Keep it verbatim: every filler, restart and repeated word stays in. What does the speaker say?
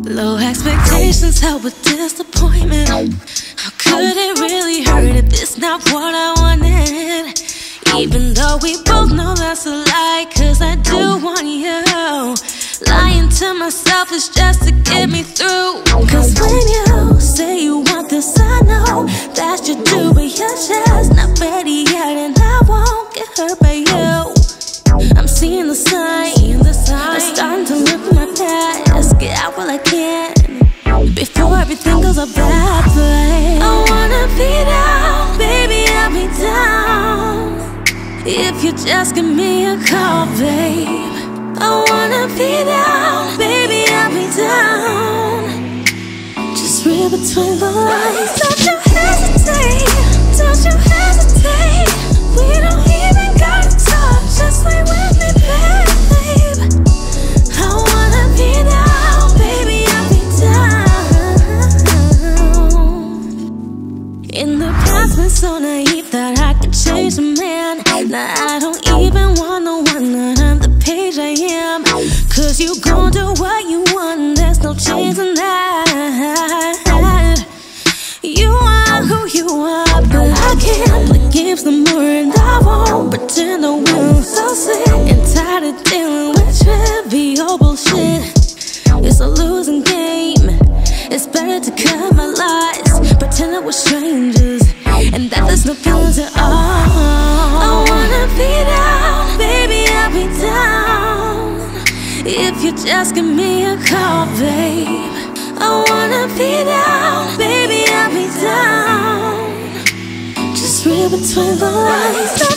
Low expectations help with disappointment. How could it really hurt if it's not what I wanted? Even though we both know that's a lie, cause I do want you. Lying to myself is just to get me through. Cause when you say you want this, I know that you do, but you're just not ready yet, and I won't get hurt by you. I'm seeing the sign, the sign. I'm starting to look at my past. Get out while I can, before everything goes a bad way. I wanna be down, baby, I'll be down if you just give me a call, babe. I wanna be down, baby, I'll be down. Just read between the lines. Don't you hesitate, don't you hesitate. We don't even gotta talk, just lay with me, babe. I wanna be down, baby, I'll be down. In the past, been so naive that I could change a man. Now I don't even want the one that on the page I am. Cause you gon' do what you want, there's no changing that. You are who you are, but I can't play games no more, and I won't pretend I will. So sick and tired of dealing with trivial bullshit. It's a losing game. It's better to cut my lies, pretend that we're strangers, and that there's no feelings at all. I wanna be down, baby, I'll be down if you just give me a call, babe. I wanna be down, baby, I'll be down. Just read between the lines.